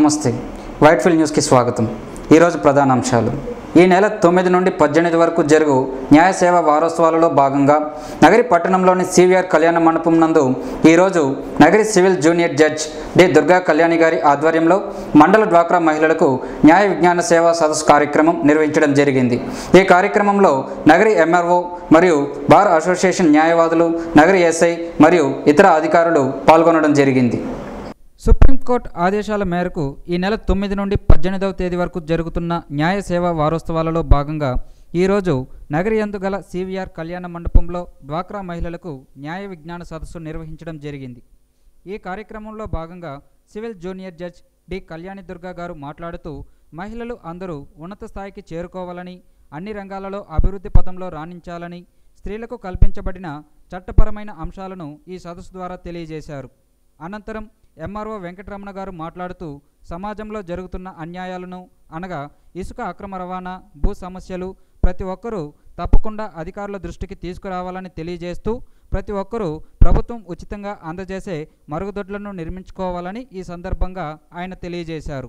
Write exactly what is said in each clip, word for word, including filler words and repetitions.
నమస్తే వైట్ఫీల్డ్ న్యూస్కి స్వాగతం. ఈరోజు ప్రధాన అంశాలు. ఈ నెల తొమ్మిది నుండి పద్దెనిమిది వరకు జరుగు న్యాయ సేవా వారోత్సవాలలో భాగంగా నగరి పట్టణంలోని సివిఆర్ కళ్యాణ మండపం నందు ఈరోజు Nagari civil junior judge D Durga Kalyani గారి ఆధ్వర్యంలో మండల డ్వాక్రా మహిళలకు న్యాయ విజ్ఞాన సేవా సదస్సు కార్యక్రమం నిర్వహించడం జరిగింది. ఈ కార్యక్రమంలో నగరి ఎంఆర్ఓ మరియు బార్ అసోసియేషన్ న్యాయవాదులు, నగరి ఎస్ఐ మరియు ఇతర అధికారులు పాల్గొనడం జరిగింది. సుప్రీంకోర్టు ఆదేశాల మేరకు ఈ నెల తొమ్మిది నుండి పద్దెనిమిదవ తేదీ వరకు జరుగుతున్న న్యాయ సేవా వారోత్సవాలలో భాగంగా ఈరోజు నగరి యందు గల సివిఆర్ కళ్యాణ మండపంలో డ్వాక్రా మహిళలకు న్యాయ విజ్ఞాన సదస్సు నిర్వహించడం జరిగింది. ఈ కార్యక్రమంలో భాగంగా civil junior judge D Kalyani Durga గారు మాట్లాడుతూ మహిళలు అందరూ ఉన్నత స్థాయికి చేరుకోవాలని, అన్ని రంగాలలో అభివృద్ధి పథంలో రాణించాలని, స్త్రీలకు కల్పించబడిన చట్టపరమైన అంశాలను ఈ సదస్సు ద్వారా తెలియజేశారు. అనంతరం ఎంఆర్ఓ వెంకటరమణ గారు మాట్లాడుతూ సమాజంలో జరుగుతున్న అన్యాయాలను అనగా ఇసుక అక్రమ రవాణా, భూ సమస్యలు ప్రతి ఒక్కరూ తప్పకుండా అధికారుల దృష్టికి తీసుకురావాలని తెలియజేస్తూ ప్రతి ఒక్కరూ ప్రభుత్వం ఉచితంగా అందజేసే మరుగుదొడ్లను నిర్మించుకోవాలని ఈ సందర్భంగా ఆయన తెలియజేశారు.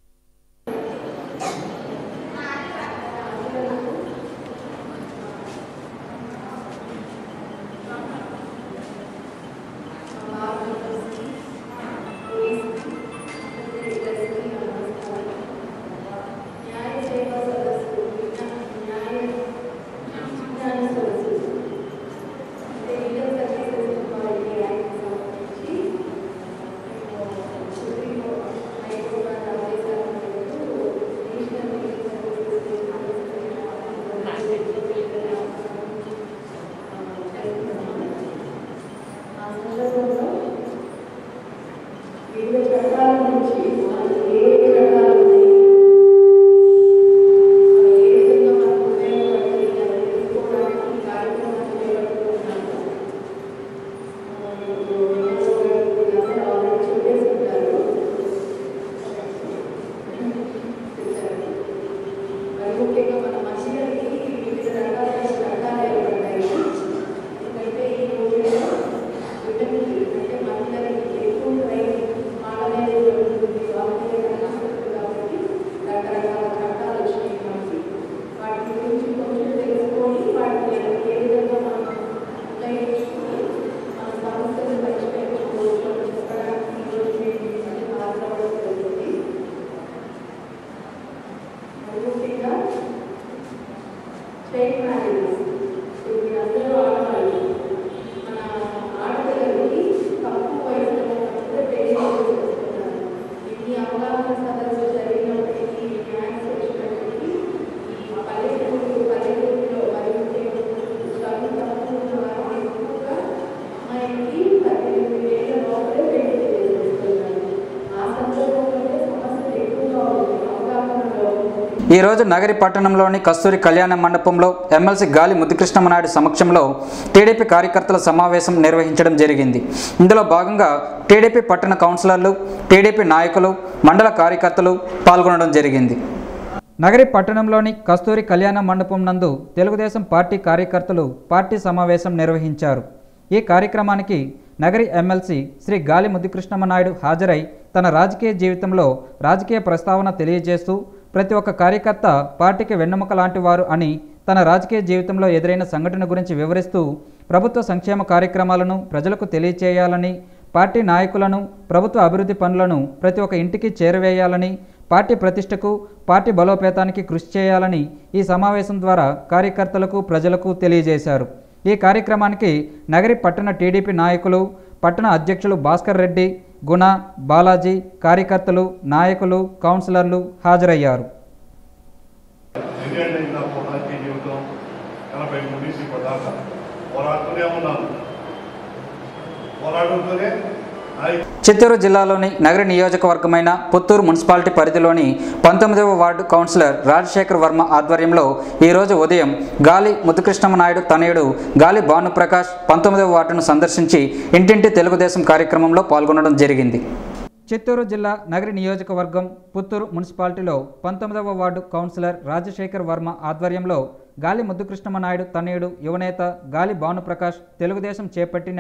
ఈరోజు నగరి పట్టణంలోని కస్తూరి కళ్యాణ మండపంలో ఎమ్మెల్సీ గాలి ముద్దుకృష్ణమనాయుడు సమక్షంలో టీడీపీ కార్యకర్తల సమావేశం నిర్వహించడం జరిగింది. ఇందులో భాగంగా టీడీపీ పట్టణ కౌన్సిలర్లు, టీడీపీ నాయకులు, మండల కార్యకర్తలు పాల్గొనడం జరిగింది. నగరి పట్టణంలోని కస్తూరి కళ్యాణ మండపం నందు తెలుగుదేశం పార్టీ కార్యకర్తలు పార్టీ సమావేశం నిర్వహించారు. ఈ కార్యక్రమానికి నగరి ఎమ్మెల్సీ శ్రీ గాలి ముద్దుకృష్ణమనాయుడు హాజరై తన రాజకీయ జీవితంలో రాజకీయ ప్రస్తావన తెలియజేస్తూ ప్రతి ఒక్క కార్యకర్త పార్టీకి వెన్నెముక లాంటి వారు అని, తన రాజకీయ జీవితంలో ఎదురైన సంఘటన గురించి వివరిస్తూ ప్రభుత్వ సంక్షేమ కార్యక్రమాలను ప్రజలకు తెలియచేయాలని, పార్టీ నాయకులను, ప్రభుత్వ అభివృద్ధి పనులను ప్రతి ఒక్క ఇంటికి చేరవేయాలని, పార్టీ ప్రతిష్టకు, పార్టీ బలోపేతానికి కృషి చేయాలని ఈ సమావేశం ద్వారా కార్యకర్తలకు, ప్రజలకు తెలియజేశారు. ఈ కార్యక్రమానికి నగరి పట్టణ టీడీపీ నాయకులు, పట్టణ అధ్యక్షులు భాస్కర్ రెడ్డి, గుణ, బాలాజీ, కార్యకర్తలు, నాయకులు, కౌన్సిలర్లు హాజరయ్యారు. చిత్తూరు జిల్లాలోని నగరి నియోజకవర్గమైన పుత్తూరు మున్సిపాలిటీ పరిధిలోని పంతొమ్మిదవ వార్డు కౌన్సిలర్ రాజశేఖర్ వర్మ ఆధ్వర్యంలో ఈరోజు ఉదయం గాలి ముద్దుకృష్ణమనాయుడు తనయుడు గాలి భానుప్రకాష్ పంతొమ్మిదవ వార్డును సందర్శించి ఇంటింటి తెలుగుదేశం కార్యక్రమంలో పాల్గొనడం జరిగింది. చిత్తూరు జిల్లా నగరి నియోజకవర్గం పుత్తూరు మున్సిపాలిటీలో పంతొమ్మిదవ వార్డు కౌన్సిలర్ రాజశేఖర్ వర్మ ఆధ్వర్యంలో గాలి ముద్దుకృష్ణమనాయుడు తనయుడు యువనేత గాలి భానుప్రకాష్ తెలుగుదేశం చేపట్టిన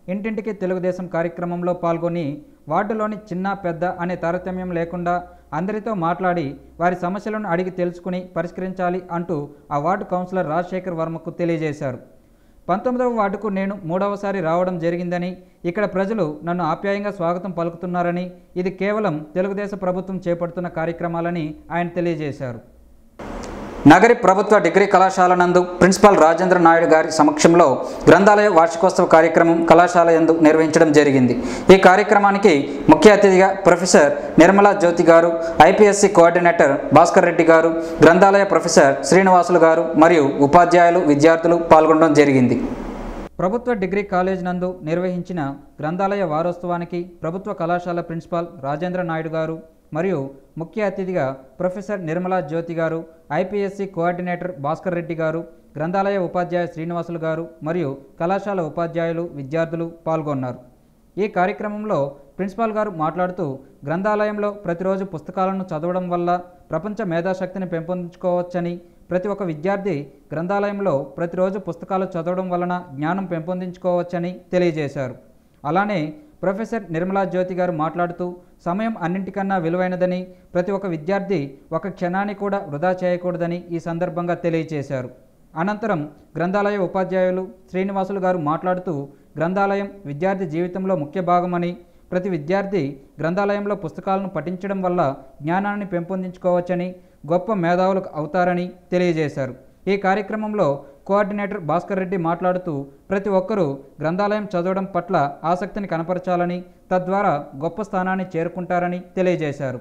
ఇంటింటికి తెలుగుదేశం కార్యక్రమంలో పాల్గొని వార్డులోని చిన్న పెద్ద అనే తారతమ్యం లేకుండా అందరితో మాట్లాడి వారి సమస్యలను అడిగి తెలుసుకుని పరిష్కరించాలి అంటూ ఆ వార్డు కౌన్సిలర్ రాజశేఖర్ వర్మకు తెలియజేశారు. పంతొమ్మిదవ వార్డుకు నేను మూడవసారి రావడం జరిగిందని, ఇక్కడ ప్రజలు నన్ను ఆప్యాయంగా స్వాగతం పలుకుతున్నారని, ఇది కేవలం తెలుగుదేశం ప్రభుత్వం చేపడుతున్న కార్యక్రమాలని ఆయన తెలియజేశారు. నగరి ప్రభుత్వ డిగ్రీ కళాశాల నందు ప్రిన్సిపాల్ రాజేంద్ర నాయుడు గారి సమక్షంలో గ్రంథాలయ వార్షికోత్సవ కార్యక్రమం కళాశాల యందు నిర్వహించడం జరిగింది. ఈ కార్యక్రమానికి ముఖ్య అతిథిగా ప్రొఫెసర్ నిర్మలా జ్యోతి గారు, ఐపీఎస్సీ కోఆర్డినేటర్ భాస్కర్ రెడ్డి గారు, గ్రంథాలయ ప్రొఫెసర్ శ్రీనివాసులు గారు మరియు ఉపాధ్యాయులు, విద్యార్థులు పాల్గొనడం జరిగింది. ప్రభుత్వ డిగ్రీ కాలేజ్ నందు నిర్వహించిన గ్రంథాలయ వారోత్సవానికి ప్రభుత్వ కళాశాల ప్రిన్సిపాల్ రాజేంద్ర నాయుడు గారు మరియు ముఖ్య అతిథిగా ప్రొఫెసర్ నిర్మలా జ్యోతి గారు, ఐపీఎస్సీ కోఆర్డినేటర్ భాస్కర్ రెడ్డి గారు, గ్రంథాలయ ఉపాధ్యాయ శ్రీనివాసులు గారు మరియు కళాశాల ఉపాధ్యాయులు, విద్యార్థులు పాల్గొన్నారు. ఈ కార్యక్రమంలో ప్రిన్సిపాల్ గారు మాట్లాడుతూ, గ్రంథాలయంలో ప్రతిరోజు పుస్తకాలను చదవడం వల్ల ప్రపంచ మేధాశక్తిని పెంపొందించుకోవచ్చని, ప్రతి ఒక్క విద్యార్థి గ్రంథాలయంలో ప్రతిరోజు పుస్తకాలు చదవడం వలన జ్ఞానం పెంపొందించుకోవచ్చని తెలియజేశారు. అలానే ప్రొఫెసర్ నిర్మలా జ్యోతి గారు మాట్లాడుతూ, సమయం అన్నింటికన్నా విలువైనదని, ప్రతి ఒక్క విద్యార్థి ఒక క్షణాన్ని కూడా వృధా చేయకూడదని ఈ సందర్భంగా తెలియజేశారు. అనంతరం గ్రంథాలయ ఉపాధ్యాయులు శ్రీనివాసులు గారు మాట్లాడుతూ, గ్రంథాలయం విద్యార్థి జీవితంలో ముఖ్య భాగమని, ప్రతి విద్యార్థి గ్రంథాలయంలో పుస్తకాలను పఠించడం వల్ల జ్ఞానాన్ని పెంపొందించుకోవచ్చని, గొప్ప మేధావులు అవుతారని తెలియజేశారు. ఈ కార్యక్రమంలో కోఆర్డినేటర్ భాస్కర్ రెడ్డి మాట్లాడుతూ, ప్రతి ఒక్కరూ గ్రంథాలయం చదవడం పట్ల ఆసక్తిని కనపరచాలని, తద్వారా గొప్ప స్థానాన్ని చేరుకుంటారని తెలియజేశారు.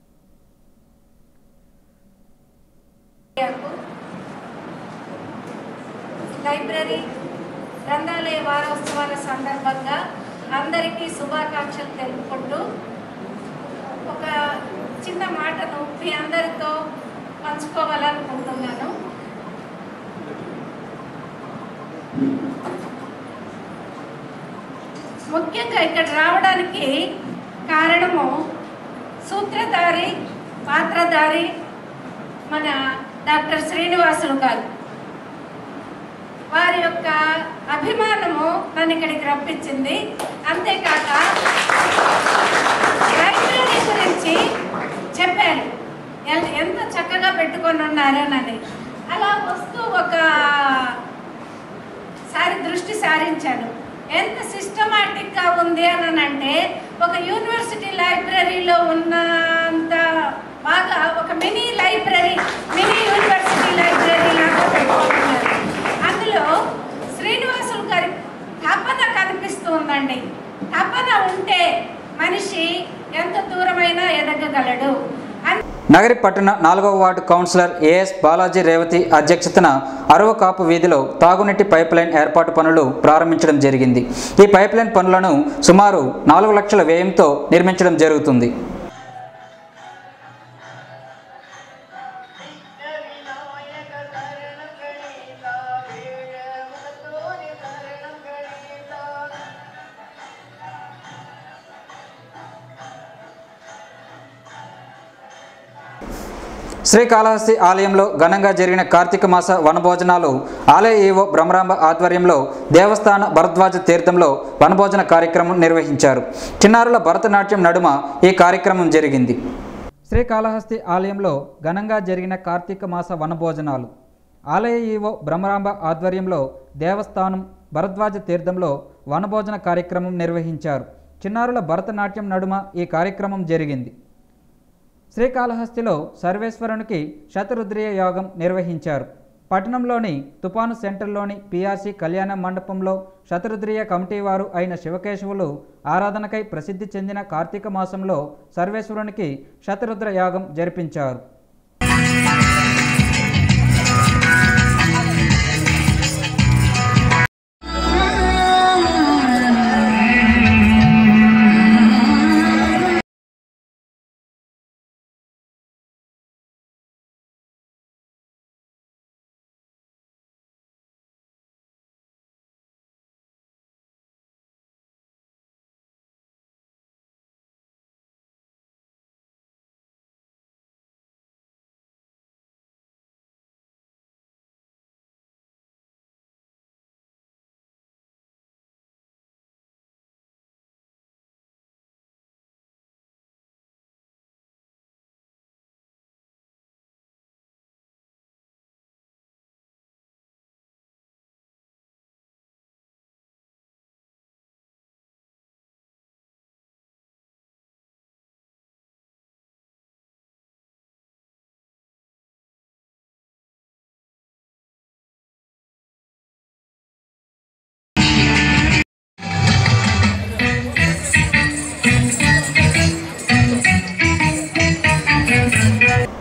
లైబ్రరీ గ్రంథాలయ వారోత్సవాల సందర్భంగా అందరికీ శుభాకాంక్షలు తెలుపుకుంటూ ఒక చిన్న మాటను మీ అందరితో పంచుకోవాలనుకుంటున్నాను. ముఖ్యంగా ఇక్కడ రావడానికి కారణము సూత్రధారి, పాత్రధారి మన డాక్టర్ శ్రీనివాసులు గారు. వారి యొక్క అభిమానము నన్ను ఇక్కడికి రప్పించింది. అంతేకాక లైబ్రరీ గురించి చెప్పారు, ఎంత చక్కగా పెట్టుకొని ఉన్నారని. అలా వస్తూ ఒక సారి దృష్టి సారించాను, ఎంత సిస్టమాటిక్గా ఉంది అని. అంటే ఒక యూనివర్సిటీ లైబ్రరీలో ఉన్నంత బాగా ఒక mini library, mini university library లాగా పెట్టుకుంటున్నారు. అందులో శ్రీనివాసులు గారి తపన కనిపిస్తూ ఉందండి. తపన ఉంటే మనిషి ఎంత దూరమైనా ఎదగగలడు. నగరి పట్టణ నాలుగవ ward councillor AS Balaji Revathi అధ్యక్షతన అరవకాపు వీధిలో తాగునీటి పైప్ లైన్ ఏర్పాటు పనులు ప్రారంభించడం జరిగింది. ఈ పైప్ లైన్ పనులను సుమారు నాలుగు లక్షల వ్యయంతో నిర్మించడం జరుగుతుంది. శ్రీకాళహస్తి ఆలయంలో ఘనంగా జరిగిన కార్తీక మాస వనభోజనాలు ఆలయ ఈవో బ్రహ్మరాంబ ఆధ్వర్యంలో దేవస్థాన భరద్వాజ తీర్థంలో వనభోజన కార్యక్రమం నిర్వహించారు. చిన్నారుల భరతనాట్యం నడుమ ఈ కార్యక్రమం జరిగింది. శ్రీకాళహస్తి ఆలయంలో ఘనంగా జరిగిన కార్తీక మాస వనభోజనాలు ఆలయ ఈవో బ్రహ్మరాంబ ఆధ్వర్యంలో దేవస్థానం భరద్వాజ తీర్థంలో వనభోజన కార్యక్రమం నిర్వహించారు. చిన్నారుల భరతనాట్యం నడుమ ఈ కార్యక్రమం జరిగింది. శ్రీకాళహస్తిలో సర్వేశ్వరునికి శతరుద్రీయ యాగం నిర్వహించారు. పట్టణంలోని తుపాను సెంటర్లోని పీఆర్సీ కళ్యాణ మండపంలో శతరుద్రీయ కమిటీ వారు అయిన శివకేశవులు ఆరాధనకై ప్రసిద్ధి చెందిన కార్తీక మాసంలో సర్వేశ్వరునికి శతరుద్ర యాగం జరిపించారు.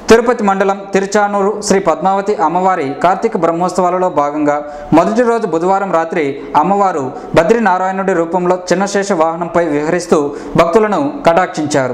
తిరుపతి మండలం తిరుచానూరు శ్రీ పద్మావతి అమ్మవారి కార్తీక బ్రహ్మోత్సవాలలో భాగంగా మొదటి రోజు బుధవారం రాత్రి అమ్మవారు బద్రీనారాయణుడి రూపంలో చిన్నశేష వాహనంపై విహరిస్తూ భక్తులను కటాక్షించారు.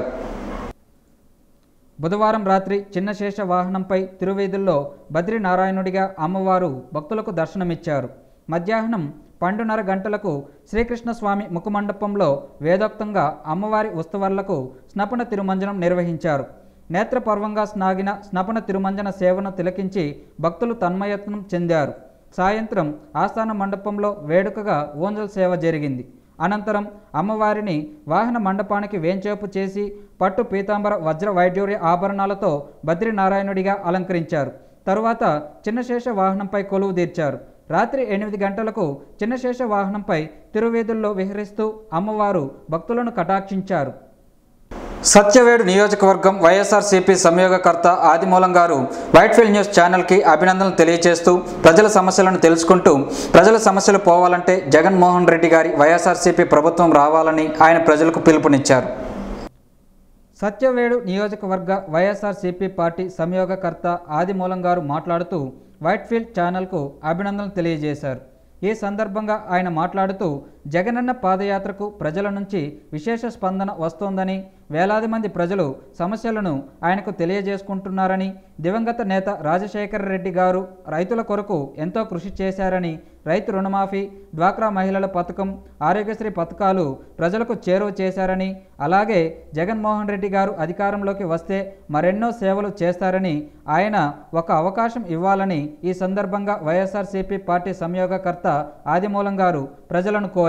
బుధవారం రాత్రి చిన్నశేష వాహనంపై తిరువీధుల్లో బద్రీనారాయణుడిగా అమ్మవారు భక్తులకు దర్శనమిచ్చారు. మధ్యాహ్నం పన్నెండున్నర గంటలకు శ్రీకృష్ణస్వామి ముఖమండపంలో వేదోక్తంగా అమ్మవారి ఉత్సవాలకు స్నపన తిరుమంజనం నిర్వహించారు. నేత్రపర్వంగా స్నాగిన స్నపన తిరుమంజన సేవను తిలకించి భక్తులు తన్మయత్నం చెందారు. సాయంత్రం ఆస్థాన మండపంలో వేడుకగా ఓంజల్ సేవ జరిగింది. అనంతరం అమ్మవారిని వాహన మండపానికి వేంచేపు చేసి పట్టు పీతాంబర వజ్ర వైడ్యూర్య ఆభరణాలతో బద్రీనారాయణుడిగా అలంకరించారు. తరువాత చిన్నశేష వాహనంపై కొలువు తీర్చారు. రాత్రి ఎనిమిది గంటలకు చిన్నశేష వాహనంపై తిరువీధుల్లో విహరిస్తూ అమ్మవారు భక్తులను కటాక్షించారు. సత్యవేడు నియోజకవర్గం వైఎస్ఆర్సీపీ సంయోగకర్త ఆదిమూలం గారు వైట్ఫీల్డ్ న్యూస్ ఛానల్కి అభినందనలు తెలియజేస్తూ ప్రజల సమస్యలను తెలుసుకుంటూ ప్రజల సమస్యలు పోవాలంటే జగన్మోహన్ రెడ్డి గారి వైఎస్ఆర్సీపీ ప్రభుత్వం రావాలని ఆయన ప్రజలకు పిలుపునిచ్చారు. సత్యవేడు నియోజకవర్గ వైఎస్ఆర్సీపీ పార్టీ సంయోగకర్త ఆదిమూలం గారు మాట్లాడుతూ వైట్ఫీల్డ్ ఛానల్కు అభినందనలు తెలియజేశారు. ఈ సందర్భంగా ఆయన మాట్లాడుతూ జగనన్న పాదయాత్రకు ప్రజల నుంచి విశేష స్పందన వస్తోందని, వేలాది మంది ప్రజలు సమస్యలను ఆయనకు తెలియజేసుకుంటున్నారని, దివంగత నేత రాజశేఖర రెడ్డి గారు రైతుల కొరకు ఎంతో కృషి చేశారని, రైతు రుణమాఫీ, డ్వాక్రా మహిళల పథకం, ఆరోగ్యశ్రీ పథకాలు ప్రజలకు చేరువ చేశారని, అలాగే జగన్మోహన్ రెడ్డి గారు అధికారంలోకి వస్తే మరెన్నో సేవలు చేస్తారని, ఆయన ఒక అవకాశం ఇవ్వాలని ఈ సందర్భంగా వైఎస్ఆర్సీపీ పార్టీ సంయోగకర్త ఆదిమూలం గారు ప్రజలను కోరారు.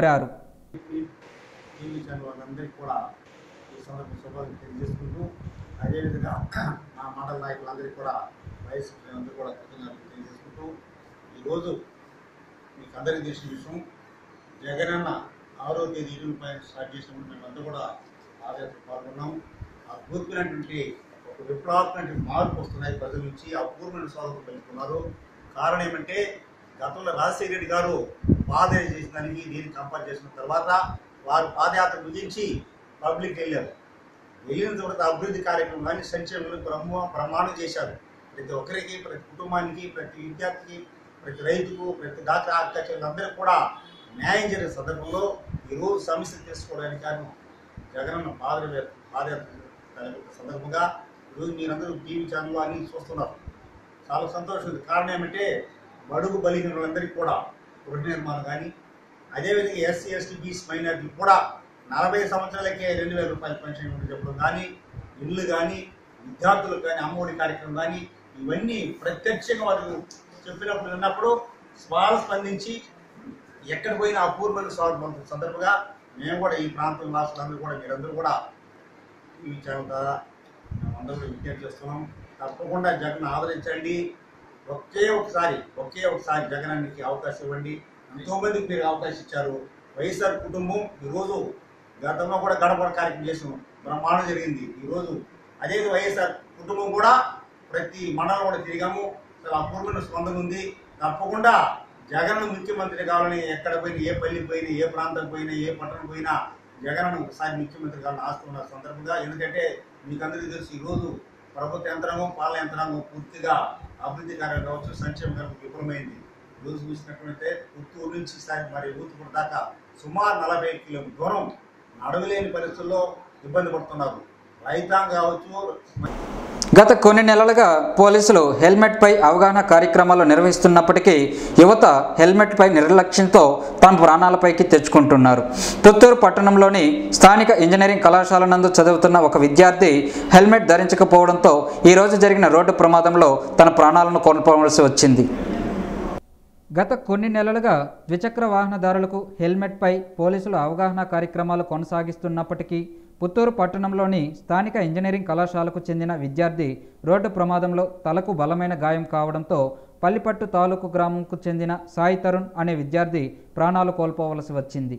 అదేవిధంగా మా మండల నాయకులందరికీ కూడా వయసు అందరూ కూడా కృతజ్ఞతలు తెలియజేసుకుంటూ ఈరోజు మీకు అందరికీ తెలిసిన విషయం, జగనన్న ఆరో తేదీ ఇరవై పైన స్టార్ట్ చేసినప్పుడు మేమంతా కూడా పాదయాత్ర పాల్గొన్నాం. ఆ పూర్వమైనటువంటి ఒక విప్లవాత్మక మార్పు వస్తున్నాయి ప్రజల నుంచి, ఆ పూర్వమైన స్వాగతం పెంచుకున్నారు. కారణం ఏమంటే గతంలో రాజశేఖర రెడ్డి గారు పాదయాత్ర చేసిన దానికి దీన్ని కంపేర్ చేసిన తర్వాత వారు పాదయాత్ర ముగించి పబ్లిక్ వెళ్ళారు. వెళ్ళిన తర్వాత అభివృద్ధి కార్యక్రమం కానీ సంక్షేమం బ్రహ్మ ప్రమాణం చేశారు. ప్రతి ఒక్కరికి, ప్రతి కుటుంబానికి, ప్రతి విద్యార్థికి, ప్రతి రైతుకు, ప్రతి డాక్టర్ ఆర్టికల్చర్లందరికీ కూడా న్యాయం జరిగిన సందర్భంలో ఈరోజు సమస్యలు తెలుసుకోవడానికి కారణం జగనన్న పాద పాదయాత్ర సందర్భంగా ఈరోజు మీరందరూ టీవీ ఛానల్లో అన్ని చూస్తున్నారు. చాలా సంతోషం ఉంది. కారణం ఏమంటే బడుగు బలిగిన వాళ్ళందరికీ కూడా గృహ నిర్మాణం కానీ, అదేవిధంగా ఎస్సీ ఎస్టీ బీసీ మైనార్టీలు కూడా నలభై సంవత్సరాలకే రెండు వేల రూపాయల పెన్షన్ చెప్పడం కానీ, ఇల్లు కానీ, విద్యార్థులకు కానీ అమ్మఒడి కార్యక్రమం కానీ, ఇవన్నీ ప్రత్యక్షంగా వాళ్ళు చెప్పినప్పుడు విన్నప్పుడు వాళ్ళు స్పందించి ఎక్కడ పోయినా అపూర్వమైన స్వాగతం సందర్భంగా మేము కూడా ఈ ప్రాంతం రాష్ట్రాలందరూ కూడా మీరందరూ కూడా ఈ ఛానల్ ద్వారా మేమందరూ విజ్ఞప్తి చేస్తున్నాం. తప్పకుండా జగన్ ఆదరించండి. ఒకే ఒకసారి ఒకే ఒకసారి జగనానికి అవకాశం ఇవ్వండి. ఎంతోమందికి మీరు అవకాశం ఇచ్చారు. వైఎస్ఆర్ కుటుంబం ఈరోజు గతంలో కూడా గడపడ కార్యక్రమం చేసాం, బ్రహ్మాండం జరిగింది. ఈరోజు అదే వైఎస్ఆర్ కుటుంబం కూడా ప్రతి మండలం కూడా తిరిగాము. చాలా అపూర్వమైన స్పందన ఉంది. తప్పకుండా జగన్ ముఖ్యమంత్రి కావాలని ఎక్కడ పోయినా, ఏ పల్లికి పోయినా, ఏ ప్రాంతం పోయినా, ఏ పట్టణం పోయినా జగన్ ఒకసారి ముఖ్యమంత్రి కావాలని ఆస్తున్న సందర్భంగా, ఎందుకంటే మీకు అందరికీ తెలుసు ఈరోజు ప్రభుత్వ యంత్రాంగం, పాలన యంత్రాంగం పూర్తిగా అభివృద్ధి కార్యక్రమం కావచ్చు, సంక్షేమ కార్యక్రమం విఫలమైంది. ఈరోజు చూసినట్లయితే పుత్తూరు నుంచి సారి మరి ఊతుపూడి దాకా సుమారు నలభై కిలోమీటర్ దూరం నడవలేని పరిస్థితుల్లో ఇబ్బంది పడుతున్నారు. రైతాంగం కావచ్చు. గత కొన్ని నెలలుగా పోలీసులు హెల్మెట్పై అవగాహన కార్యక్రమాలు నిర్వహిస్తున్నప్పటికీ యువత హెల్మెట్పై నిర్లక్ష్యంతో తమ ప్రాణాలపైకి తెచ్చుకుంటున్నారు. పుత్తూరు పట్టణంలోని స్థానిక ఇంజనీరింగ్ కళాశాల నందు చదువుతున్న ఒక విద్యార్థి హెల్మెట్ ధరించకపోవడంతో ఈరోజు జరిగిన రోడ్డు ప్రమాదంలో తన ప్రాణాలను కోల్పోవలసి వచ్చింది. గత కొన్ని నెలలుగా ద్విచక్ర వాహనదారులకు హెల్మెట్పై పోలీసులు అవగాహన కార్యక్రమాలు కొనసాగిస్తున్నప్పటికీ పుత్తూరు పట్టణంలోని స్థానిక ఇంజనీరింగ్ కళాశాలకు చెందిన విద్యార్థి రోడ్డు ప్రమాదంలో తలకు బలమైన గాయం కావడంతో పల్లిపట్టు తాలూకు గ్రామంకు చెందిన సాయి తరుణ్ అనే విద్యార్థి ప్రాణాలు కోల్పోవలసి వచ్చింది.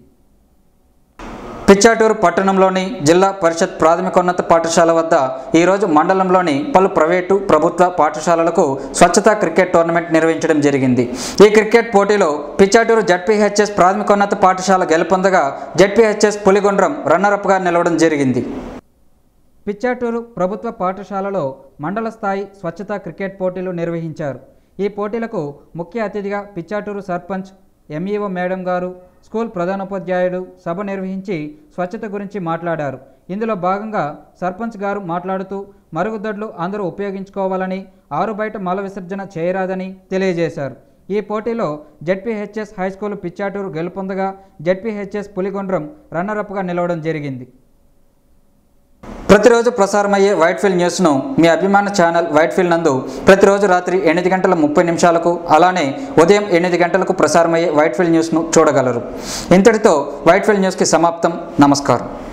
పిచ్చాటూరు పట్టణంలోని జిల్లా పరిషత్ ప్రాథమికోన్నత పాఠశాల వద్ద ఈరోజు మండలంలోని పలు ప్రైవేటు ప్రభుత్వ పాఠశాలలకు స్వచ్ఛతా క్రికెట్ టోర్నమెంట్ నిర్వహించడం జరిగింది. ఈ క్రికెట్ పోటీలో పిచ్చాటూరు జడ్పీహెచ్ఎస్ ప్రాథమికోన్నత పాఠశాల గెలుపొందగా జడ్పీహెచ్ఎస్ పులిగొండ్రం రన్నరప్గా నిలవడం జరిగింది. పిచ్చాటూరు ప్రభుత్వ పాఠశాలలో మండల స్థాయి స్వచ్ఛతా క్రికెట్ పోటీలు నిర్వహించారు. ఈ పోటీలకు ముఖ్య అతిథిగా పిచ్చాటూరు సర్పంచ్ ఎంఈఓ మేడం గారు, స్కూల్ ప్రధానోపాధ్యాయుడు సభ నిర్వహించి స్వచ్ఛత గురించి మాట్లాడారు. ఇందులో భాగంగా సర్పంచ్ గారు మాట్లాడుతూ మరుగుదొడ్లు అందరూ ఉపయోగించుకోవాలని, ఆరు బయట మల విసర్జన చేయరాదని తెలియజేశారు. ఈ పోటీలో జెడ్పీహెచ్ఎస్ హైస్కూల్ పిచ్చాటూరు గెలుపొందగా జెడ్పీహెచ్ఎస్ పులిగొండ్రం రన్నరప్గా నిలవడం జరిగింది. ప్రతిరోజు ప్రసారమయ్యే వైట్ఫీల్డ్ న్యూస్ను మీ అభిమాన ఛానల్ వైట్ఫీల్డ్ నందు ప్రతిరోజు రాత్రి ఎనిమిది గంటల ముప్పై నిమిషాలకు అలానే ఉదయం ఎనిమిది గంటలకు ప్రసారమయ్యే వైట్ఫీల్డ్ న్యూస్ను చూడగలరు. ఇంతటితో వైట్ఫీల్డ్ న్యూస్కి సమాప్తం. నమస్కారం.